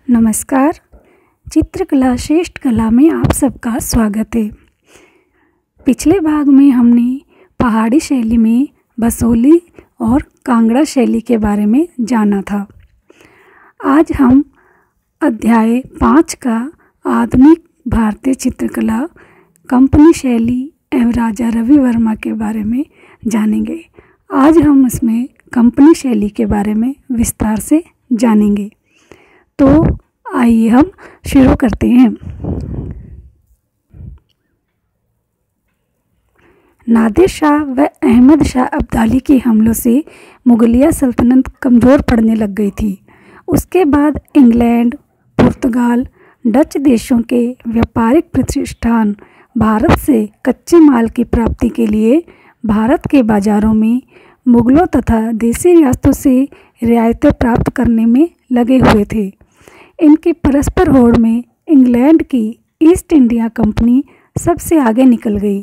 नमस्कार। चित्रकला श्रेष्ठ कला में आप सबका स्वागत है। पिछले भाग में हमने पहाड़ी शैली में बसोहली और कांगड़ा शैली के बारे में जाना था। आज हम अध्याय 5 का आधुनिक भारतीय चित्रकला कंपनी शैली एवं राजा रवि वर्मा के बारे में जानेंगे। आज हम इसमें कंपनी शैली के बारे में विस्तार से जानेंगे। तो आइए हम शुरू करते हैं। नादिर शाह व अहमद शाह अब्दाली के हमलों से मुगलिया सल्तनत कमज़ोर पड़ने लग गई थी। उसके बाद इंग्लैंड, पुर्तगाल, डच देशों के व्यापारिक प्रतिष्ठान भारत से कच्चे माल की प्राप्ति के लिए भारत के बाज़ारों में मुग़लों तथा देसी रियासतों से रियायतें प्राप्त करने में लगे हुए थे। इनकी परस्पर होड़ में इंग्लैंड की ईस्ट इंडिया कंपनी सबसे आगे निकल गई।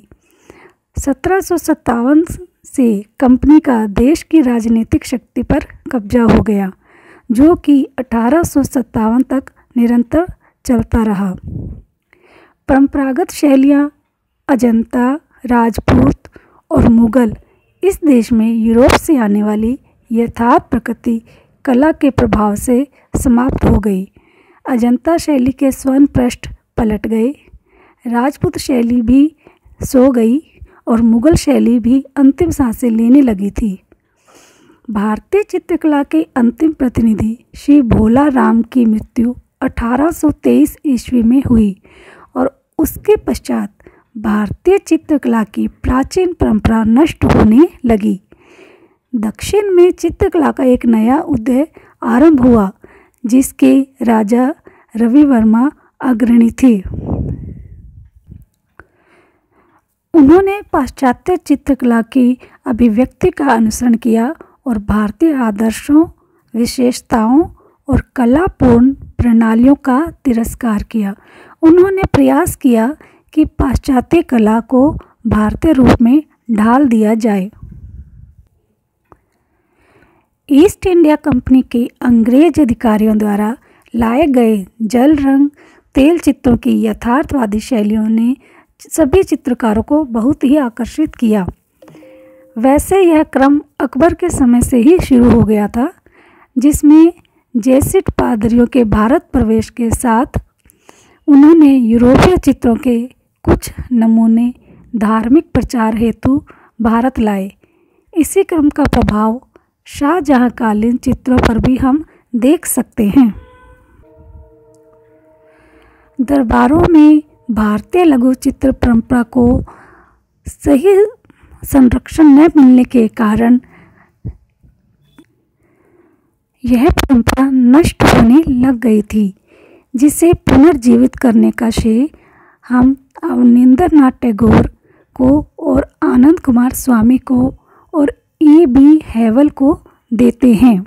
1757 से कंपनी का देश की राजनीतिक शक्ति पर कब्जा हो गया, जो कि 1857 तक निरंतर चलता रहा। परंपरागत शैलियाँ अजंता, राजपूत और मुग़ल इस देश में यूरोप से आने वाली यथार्थ प्रकृति कला के प्रभाव से समाप्त हो गई। अजंता शैली के स्वर्ण पृष्ठ पलट गए, राजपूत शैली भी सो गई और मुग़ल शैली भी अंतिम सांसें लेने लगी थी। भारतीय चित्रकला के अंतिम प्रतिनिधि श्री भोला राम की मृत्यु 1823 ईस्वी में हुई और उसके पश्चात भारतीय चित्रकला की प्राचीन परंपरा नष्ट होने लगी। दक्षिण में चित्रकला का एक नया उदय आरंभ हुआ, जिसके राजा रवि वर्मा अग्रणी थे। उन्होंने पाश्चात्य चित्रकला की अभिव्यक्ति का अनुसरण किया और भारतीय आदर्शों, विशेषताओं और कलापूर्ण प्रणालियों का तिरस्कार किया। उन्होंने प्रयास किया कि पाश्चात्य कला को भारतीय रूप में ढाल दिया जाए। ईस्ट इंडिया कंपनी के अंग्रेज अधिकारियों द्वारा लाए गए जल रंग तेल चित्रों की यथार्थवादी शैलियों ने सभी चित्रकारों को बहुत ही आकर्षित किया। वैसे यह क्रम अकबर के समय से ही शुरू हो गया था, जिसमें जेसिट पादरियों के भारत प्रवेश के साथ उन्होंने यूरोपीय चित्रों के कुछ नमूने धार्मिक प्रचार हेतु भारत लाए। इसी क्रम का प्रभाव शाहजहाँकालीन चित्रों पर भी हम देख सकते हैं। दरबारों में भारतीय लघु चित्र परंपरा को सही संरक्षण न मिलने के कारण यह परंपरा नष्ट होने लग गई थी, जिसे पुनर्जीवित करने का श्रेय हम अवनींद्रनाथ टैगोर को और आनंद कुमार स्वामी को और E.B. हैवल को देते हैं।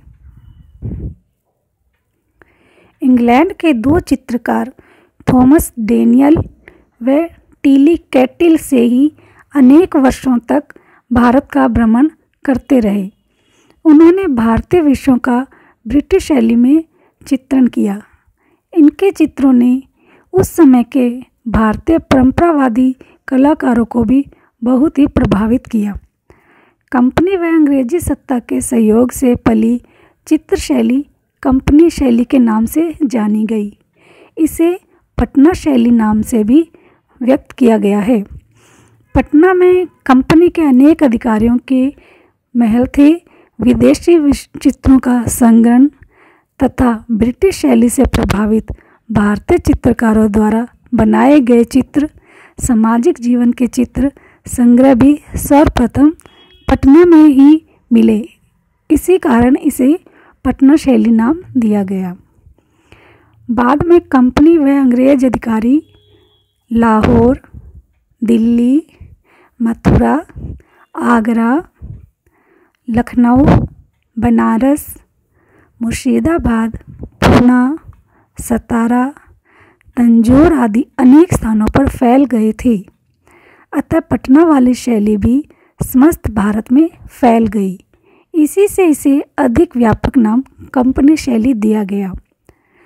इंग्लैंड के दो चित्रकार थॉमस डेनियल व टीली कैटिल से ही अनेक वर्षों तक भारत का भ्रमण करते रहे। उन्होंने भारतीय विषयों का ब्रिटिश शैली में चित्रण किया। इनके चित्रों ने उस समय के भारतीय परंपरावादी कलाकारों को भी बहुत ही प्रभावित किया। कंपनी व अंग्रेजी सत्ता के सहयोग से पली चित्र शैली कंपनी शैली के नाम से जानी गई। इसे पटना शैली नाम से भी व्यक्त किया गया है। पटना में कंपनी के अनेक अधिकारियों के महल थे। विदेशी चित्रों का संग्रहण तथा ब्रिटिश शैली से प्रभावित भारतीय चित्रकारों द्वारा बनाए गए चित्र, सामाजिक जीवन के चित्र संग्रह भी सर्वप्रथम पटना में ही मिले। इसी कारण इसे पटना शैली नाम दिया गया। बाद में कंपनी व अंग्रेज अधिकारी लाहौर, दिल्ली, मथुरा, आगरा, लखनऊ, बनारस, मुर्शिदाबाद, पूना, सतारा, तंजौर आदि अनेक स्थानों पर फैल गए थे। अतः पटना वाली शैली भी समस्त भारत में फैल गई। इसी से इसे अधिक व्यापक नाम कंपनी शैली दिया गया।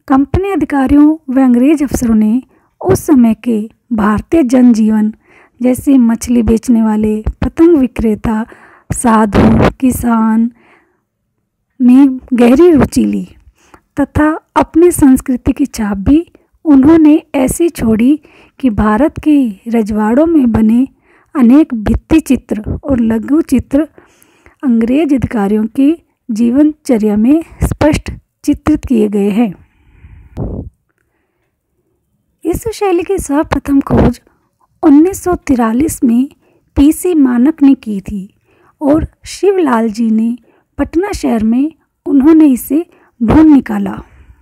कंपनी अधिकारियों व अंग्रेज अफसरों ने उस समय के भारतीय जनजीवन जैसे मछली बेचने वाले, पतंग विक्रेता, साधु, किसान में गहरी रुचि ली तथा अपनी संस्कृति की छाप भी उन्होंने ऐसी छोड़ी कि भारत के रजवाड़ों में बने अनेक भित्ति चित्र और लघु चित्र अंग्रेज अधिकारियों की जीवनचर्या में स्पष्ट चित्रित किए गए हैं। इस शैली की सर्वप्रथम खोज 1943 में पीसी मानक ने की थी और शिवलाल जी ने पटना शहर में उन्होंने इसे ढूंढ निकाला।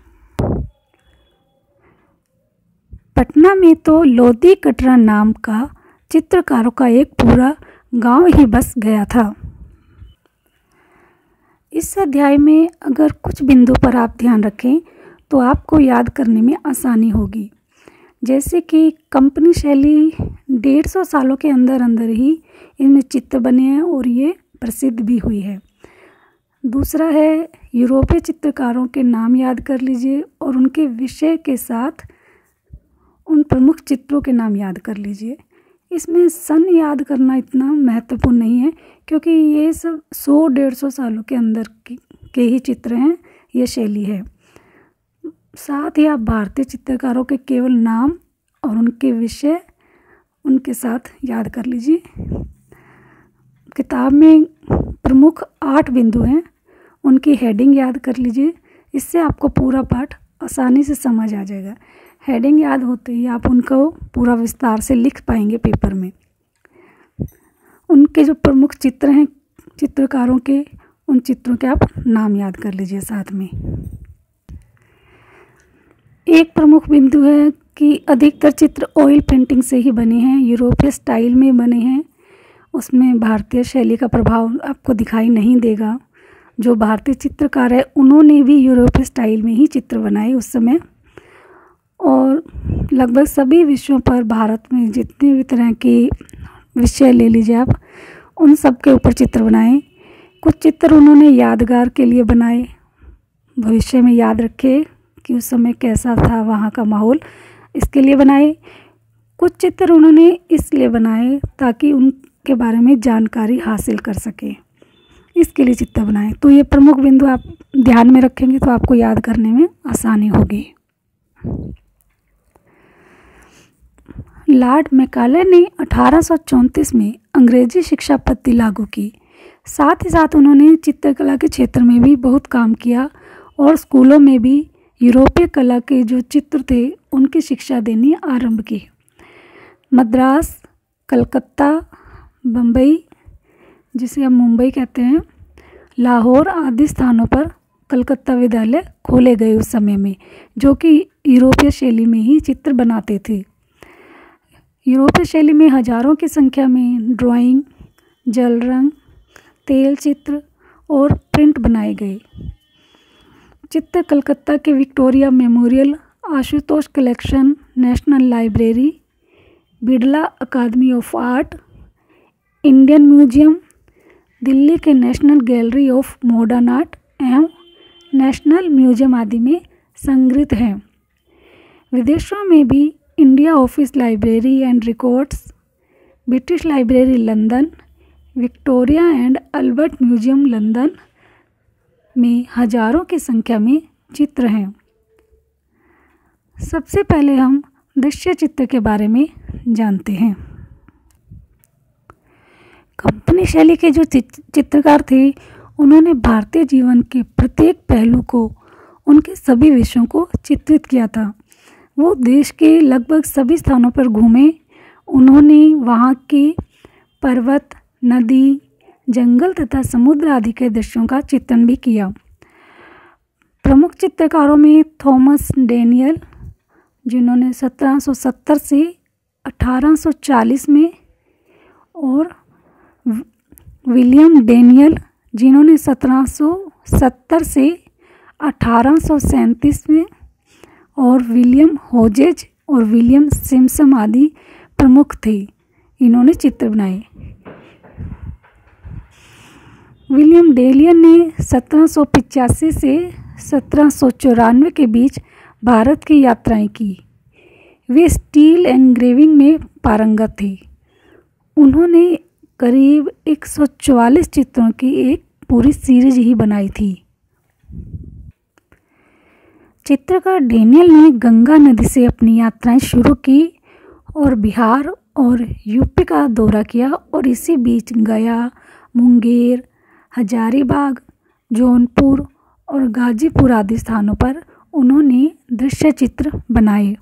पटना में तो लोधी कटरा नाम का चित्रकारों का एक पूरा गांव ही बस गया था। इस अध्याय में अगर कुछ बिंदु पर आप ध्यान रखें तो आपको याद करने में आसानी होगी। जैसे कि कंपनी शैली 150 सालों के अंदर अंदर ही इनमें चित्र बने हैं और ये प्रसिद्ध भी हुई है। दूसरा है यूरोपीय चित्रकारों के नाम याद कर लीजिए और उनके विषय के साथ उन प्रमुख चित्रों के नाम याद कर लीजिए। इसमें सन याद करना इतना महत्वपूर्ण नहीं है क्योंकि ये सब 100-150 सालों के अंदर के ही चित्र हैं, ये शैली है। साथ ही आप भारतीय चित्रकारों के केवल नाम और उनके विषय उनके साथ याद कर लीजिए। किताब में प्रमुख 8 बिंदु हैं, उनकी हेडिंग याद कर लीजिए। इससे आपको पूरा पाठ आसानी से समझ आ जाएगा। हेडिंग याद होते ही आप उनको पूरा विस्तार से लिख पाएंगे पेपर में। उनके जो प्रमुख चित्र हैं चित्रकारों के, उन चित्रों के आप नाम याद कर लीजिए साथ में। एक प्रमुख बिंदु है कि अधिकतर चित्र ऑयल पेंटिंग से ही बने हैं, यूरोपीय स्टाइल में बने हैं। उसमें भारतीय शैली का प्रभाव आपको दिखाई नहीं देगा। जो भारतीय चित्रकार है उन्होंने भी यूरोपीय स्टाइल में ही चित्र बनाए उस समय। और लगभग सभी विषयों पर भारत में जितने भी तरह के विषय ले लीजिए आप, उन सब के ऊपर चित्र बनाए। कुछ चित्र उन्होंने यादगार के लिए बनाए, भविष्य में याद रखे कि उस समय कैसा था वहाँ का माहौल, इसके लिए बनाए। कुछ चित्र उन्होंने इसलिए बनाए ताकि उनके बारे में जानकारी हासिल कर सके, इसके लिए चित्र बनाए। तो ये प्रमुख बिंदु आप ध्यान में रखेंगे तो आपको याद करने में आसानी होगी। लॉर्ड मैकाले ने 1834 में अंग्रेजी शिक्षा पद्धति लागू की। साथ ही साथ उन्होंने चित्रकला के क्षेत्र में भी बहुत काम किया और स्कूलों में भी यूरोपीय कला के जो चित्र थे उनकी शिक्षा देनी आरंभ की। मद्रास, कलकत्ता, बम्बई जिसे हम मुंबई कहते हैं, लाहौर आदि स्थानों पर कलकत्ता विद्यालय खोले गए उस समय में, जो कि यूरोपीय शैली में ही चित्र बनाते थे। यूरोपीय शैली में हजारों की संख्या में ड्राइंग, जल रंग, तेल चित्र और प्रिंट बनाए गए। चित्र कलकत्ता के Victoria Memorial, Ashutosh Collection, National Library, Birla Academy of Art, Indian Museum, Delhi के National Gallery of Modern Art एवं नेशनल म्यूजियम आदि में संग्रहित हैं। विदेशों में भी India Office Library and Records, British Library London, Victoria and Albert Museum London में हजारों की संख्या में चित्र हैं। सबसे पहले हम दृश्य चित्र के बारे में जानते हैं। कंपनी शैली के जो चित्रकार थे उन्होंने भारतीय जीवन के प्रत्येक पहलू को, उनके सभी विषयों को चित्रित किया था। वो देश के लगभग सभी स्थानों पर घूमे। उन्होंने वहाँ के पर्वत, नदी, जंगल तथा समुद्र आदि के दृश्यों का चित्रण भी किया। प्रमुख चित्रकारों में थॉमस डैनियल, जिन्होंने 1770 से 1840 में, और विलियम डैनियल जिन्होंने 1770 से 1837 में, और विलियम होजेज और विलियम सिम्पसन आदि प्रमुख थे, इन्होंने चित्र बनाए। विलियम डैनियल ने 1785 से 1794 के बीच भारत की यात्राएं की। वे स्टील एंग्रेविंग में पारंगत थे। उन्होंने करीब 144 चित्रों की एक पूरी सीरीज ही बनाई थी। चित्रकार डेनियल ने गंगा नदी से अपनी यात्राएं शुरू की और बिहार और यूपी का दौरा किया और इसी बीच गया, मुंगेर, हजारीबाग, जौनपुर और गाजीपुर आदि स्थानों पर उन्होंने दृश्य चित्र बनाए।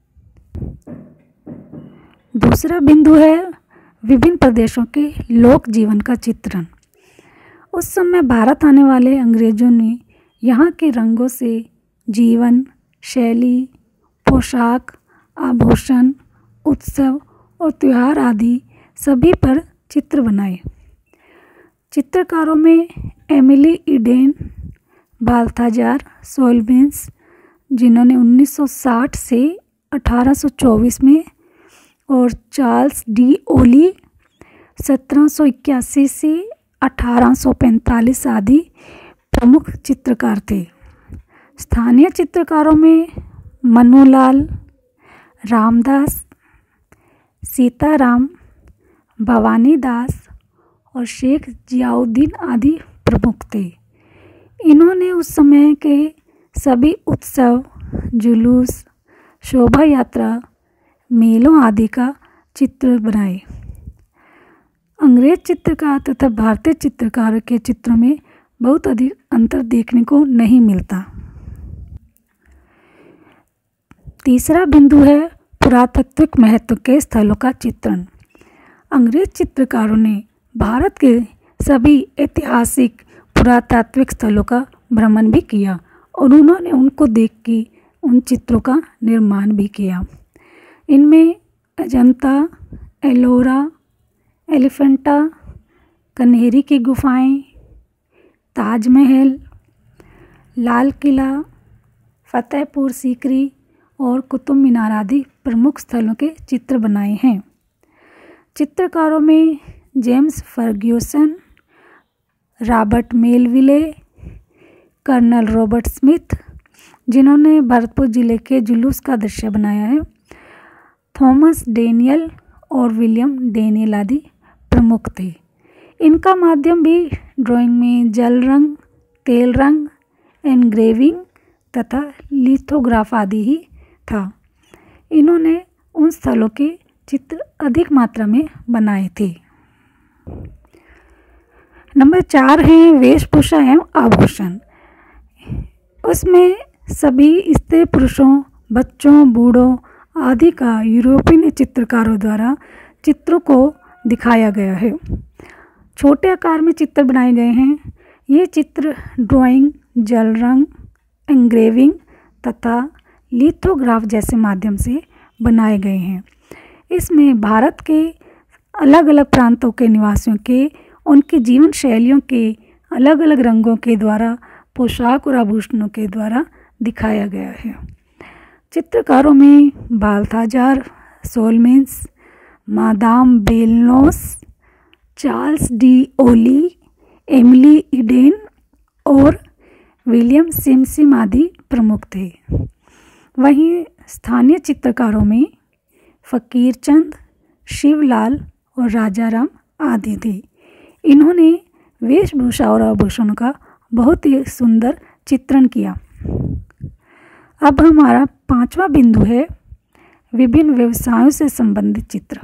दूसरा बिंदु है विभिन्न प्रदेशों के लोक जीवन का चित्रण। उस समय भारत आने वाले अंग्रेजों ने यहाँ के रंगों से जीवन शैली, पोशाक, आभूषण, उत्सव और त्योहार आदि सभी पर चित्र बनाए। चित्रकारों में एमिली ईडेन, बाल्थाजार सोल्बेंस, जिन्होंने 1960 से 1824 में, और चार्ल्स डी ओली 1781 से 1845 आदि प्रमुख चित्रकार थे। स्थानीय चित्रकारों में मनुलाल, रामदास, सीताराम, भवानी दास और शेख जियाउद्दीन आदि प्रमुख थे। इन्होंने उस समय के सभी उत्सव, जुलूस, शोभा यात्रा, मेलों आदि का चित्र बनाए। अंग्रेज चित्रकार तथा भारतीय चित्रकारों के चित्रों में बहुत अधिक अंतर देखने को नहीं मिलता। तीसरा बिंदु है पुरातात्विक महत्व के स्थलों का चित्रण। अंग्रेज चित्रकारों ने भारत के सभी ऐतिहासिक पुरातात्विक स्थलों का भ्रमण भी किया और उन्होंने उनको देख के उन चित्रों का निर्माण भी किया। इनमें अजंता, एलोरा, एलिफेंटा, कन्हेरी की गुफाएं, ताजमहल, लाल किला, फतेहपुर सीकरी और कुतुब मीनार आदि प्रमुख स्थलों के चित्र बनाए हैं। चित्रकारों में James Fergusson, Robert Melville, Colonel Robert Smith, जिन्होंने भरतपुर जिले के जुलूस का दृश्य बनाया है, थॉमस डेनियल और विलियम डेनियल आदि प्रमुख थे। इनका माध्यम भी ड्राइंग में जल रंग, तेल रंग, एनग्रेविंग तथा लिथोग्राफ आदि ही था। इन्होंने उन स्थलों के चित्र अधिक मात्रा में बनाए थे। नंबर 4 है वेशभूषा एवं आभूषण। उसमें सभी स्त्री पुरुषों, बच्चों, बूढ़ों आदि का यूरोपीय चित्रकारों द्वारा चित्रों को दिखाया गया है। छोटे आकार में चित्र बनाए गए हैं। ये चित्र ड्राइंग, जल रंग, एंग्रेविंग तथा लिथोग्राफ जैसे माध्यम से बनाए गए हैं। इसमें भारत के अलग अलग प्रांतों के निवासियों के, उनकी जीवन शैलियों के अलग अलग रंगों के द्वारा, पोशाक और आभूषणों के द्वारा दिखाया गया है। चित्रकारों में Balthazar Solvyns, Madame Belnos, Charles D'Oyly, Emily Eden और विलियम सिमसिम आदि प्रमुख थे। वहीं स्थानीय चित्रकारों में फकीरचंद, शिवलाल और राजाराम आदि थे। इन्होंने वेशभूषा और आभूषणों का बहुत ही सुंदर चित्रण किया। अब हमारा 5वां बिंदु है विभिन्न व्यवसायों से संबंधित चित्र।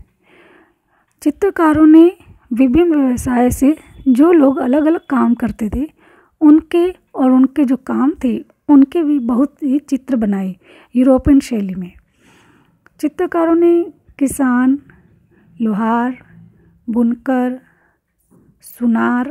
चित्रकारों ने विभिन्न व्यवसाय से जो लोग अलग अलग काम करते थे उनके जो काम थे उनके भी बहुत ही चित्र बनाए यूरोपियन शैली में। चित्रकारों ने किसान, लोहार, बुनकर, सुनार,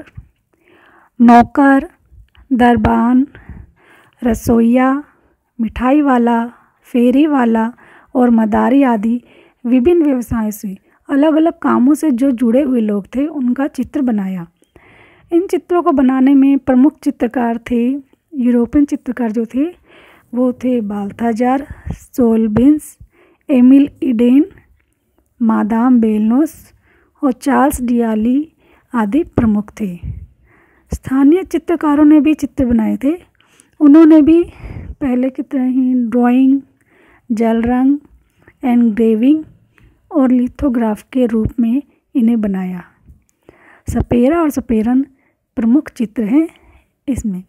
नौकर, दरबान, रसोइया, मिठाई वाला, फेरी वाला और मदारी आदि विभिन्न व्यवसायों से अलग अलग कामों से जो जुड़े हुए लोग थे उनका चित्र बनाया। इन चित्रों को बनाने में प्रमुख चित्रकार थे, यूरोपियन चित्रकार जो थे वो थे Balthazar Solvyns, Emil Eden, Madame Belnos और चार्ल्स डियाली आदि प्रमुख थे। स्थानीय चित्रकारों ने भी चित्र बनाए थे। उन्होंने भी पहले की तरह ही ड्राइंग, जल रंग, एनग्रेविंग और लिथोग्राफ के रूप में इन्हें बनाया। सपेरा और सपेरन प्रमुख चित्र हैं इसमें।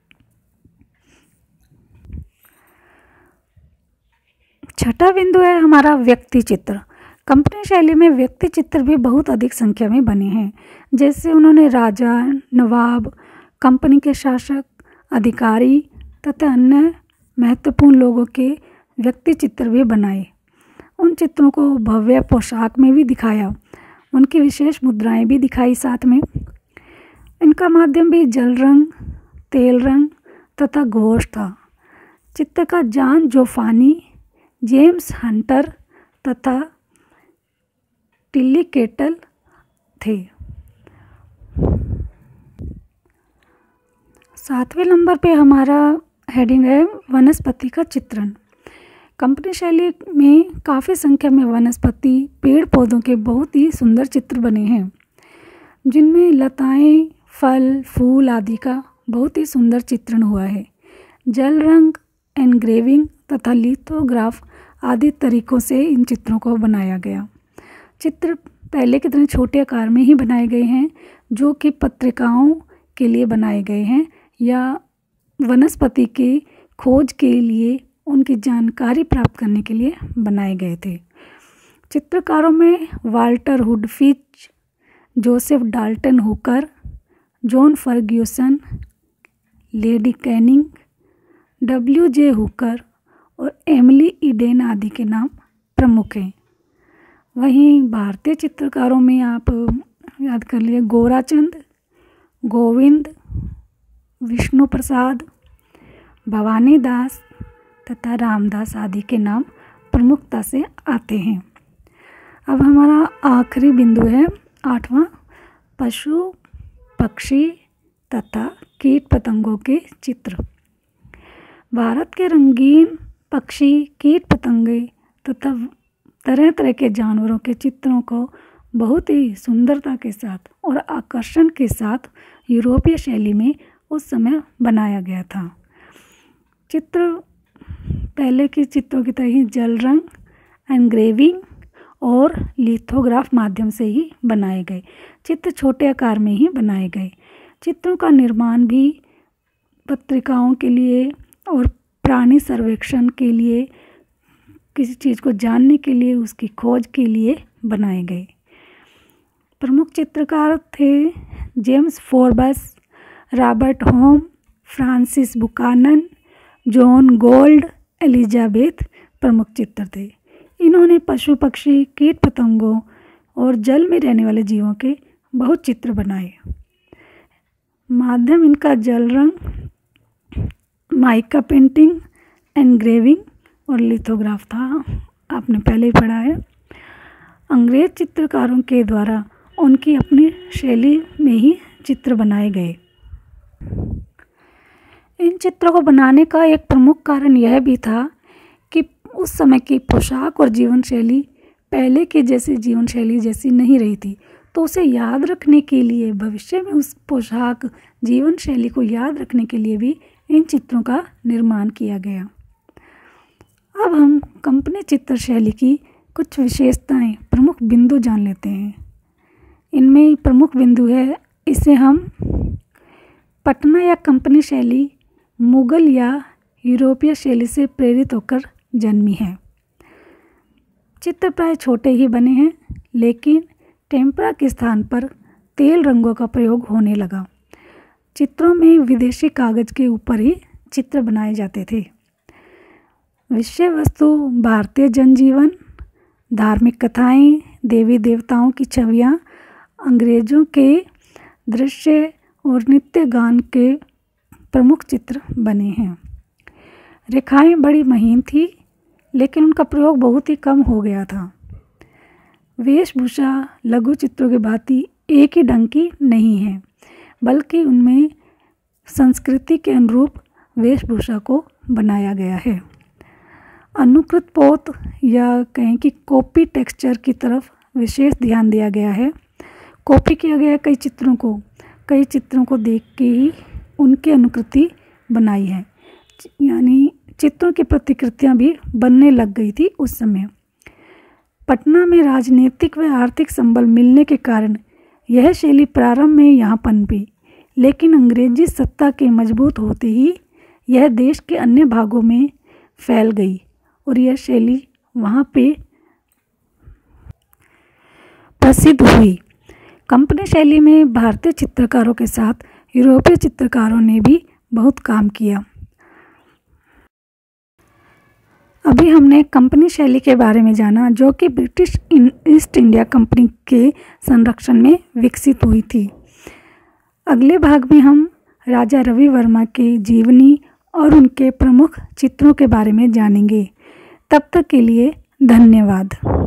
छठा बिंदु है हमारा व्यक्ति चित्र। कंपनी शैली में व्यक्ति चित्र भी बहुत अधिक संख्या में बने हैं। जैसे उन्होंने राजा, नवाब, कंपनी के शासक, अधिकारी तथा अन्य महत्वपूर्ण लोगों के व्यक्ति चित्र भी बनाए। उन चित्रों को भव्य पोशाक में भी दिखाया, उनकी विशेष मुद्राएं भी दिखाई साथ में। इनका माध्यम भी जल रंग, तेल रंग तथा घोष था। चित्रकार जॉन जोफानी, जेम्स हंटर तथा टिल्ली केटल थे। 7वें नंबर पे हमारा हेडिंग है वनस्पति का चित्रण। कंपनी शैली में काफ़ी संख्या में वनस्पति, पेड़ पौधों के बहुत ही सुंदर चित्र बने हैं, जिनमें लताएं, फल, फूल आदि का बहुत ही सुंदर चित्रण हुआ है। जल रंग, एनग्रेविंग तथा लिथोग्राफ आदि तरीकों से इन चित्रों को बनाया गया। चित्र पहले की तरह छोटे आकार में ही बनाए गए हैं, जो कि पत्रिकाओं के लिए बनाए गए हैं या वनस्पति की खोज के लिए, उनकी जानकारी प्राप्त करने के लिए बनाए गए थे। चित्रकारों में Walter Hood Fitch, Joseph Dalton Hooker, John Fergusson, Lady Canning, W.J. Hooker और एमिली ईडेन आदि के नाम प्रमुख हैं। वहीं भारतीय चित्रकारों में आप याद कर लिए गोराचंद, गोविंद, विष्णु प्रसाद, भवानी दास तथा रामदास आदि के नाम प्रमुखता से आते हैं। अब हमारा आखिरी बिंदु है 8वां, पशु, पक्षी तथा कीट पतंगों के चित्र। भारत के रंगीन पक्षी, कीट पतंगे तथा तरह तरह के जानवरों के चित्रों को बहुत ही सुंदरता के साथ और आकर्षण के साथ यूरोपीय शैली में उस समय बनाया गया था। चित्र पहले के चित्रों की तरह ही जल रंग, एनग्रेविंग और लिथोग्राफ माध्यम से ही बनाए गए। चित्र छोटे आकार में ही बनाए गए। चित्रों का निर्माण भी पत्रिकाओं के लिए और प्राणी सर्वेक्षण के लिए, किसी चीज़ को जानने के लिए, उसकी खोज के लिए बनाए गए। प्रमुख चित्रकार थे James Forbes, Robert Home, Francis Buchanan, John Gould, Elizabeth प्रमुख चित्र थे। इन्होंने पशु पक्षी, कीट पतंगों और जल में रहने वाले जीवों के बहुत चित्र बनाए। माध्यम इनका जल रंग, माइका पेंटिंग, एनग्रेविंग और लिथोग्राफ था, आपने पहले ही पढ़ा है। अंग्रेज चित्रकारों के द्वारा उनकी अपनी शैली में ही चित्र बनाए गए। इन चित्रों को बनाने का एक प्रमुख कारण यह भी था कि उस समय की पोशाक और जीवन शैली पहले के जैसे जीवन शैली जैसी नहीं रही थी, तो उसे याद रखने के लिए, भविष्य में उस पोशाक, जीवन शैली को याद रखने के लिए भी इन चित्रों का निर्माण किया गया। अब हम कंपनी चित्र शैली की कुछ विशेषताएं, प्रमुख बिंदु जान लेते हैं। इनमें प्रमुख बिंदु है, इसे हम पटना या कंपनी शैली मुगल या यूरोपीय शैली से प्रेरित होकर जन्मी है। चित्र प्राय छोटे ही बने हैं, लेकिन टेम्परा के स्थान पर तेल रंगों का प्रयोग होने लगा। चित्रों में विदेशी कागज के ऊपर ही चित्र बनाए जाते थे। विषय वस्तु भारतीय जनजीवन, धार्मिक कथाएं, देवी देवताओं की छवियां, अंग्रेजों के दृश्य और नित्य गान के प्रमुख चित्र बने हैं। रेखाएं बड़ी महीन थी, लेकिन उनका प्रयोग बहुत ही कम हो गया था। वेशभूषा लघु चित्रों की भांति एक ही ढंग की नहीं है, बल्कि उनमें संस्कृति के अनुरूप वेशभूषा को बनाया गया है। अनुकृत पोत या कहें कि कॉपी टेक्सचर की तरफ विशेष ध्यान दिया गया है। कॉपी किया गया कई चित्रों को देख के ही उनकी अनुकृति बनाई है। यानी चित्रों की प्रतिकृतियां भी बनने लग गई थी उस समय। पटना में राजनीतिक व आर्थिक संबल मिलने के कारण यह शैली प्रारंभ में यहाँ पनपी, लेकिन अंग्रेजी सत्ता के मजबूत होते ही यह देश के अन्य भागों में फैल गई और यह शैली वहाँ पे प्रसिद्ध हुई। कंपनी शैली में भारतीय चित्रकारों के साथ यूरोपीय चित्रकारों ने भी बहुत काम किया। अभी हमने कंपनी शैली के बारे में जाना, जो कि ब्रिटिश ईस्ट इंडिया कंपनी के संरक्षण में विकसित हुई थी। अगले भाग में हम राजा रवि वर्मा की जीवनी और उनके प्रमुख चित्रों के बारे में जानेंगे। तब तक के लिए धन्यवाद।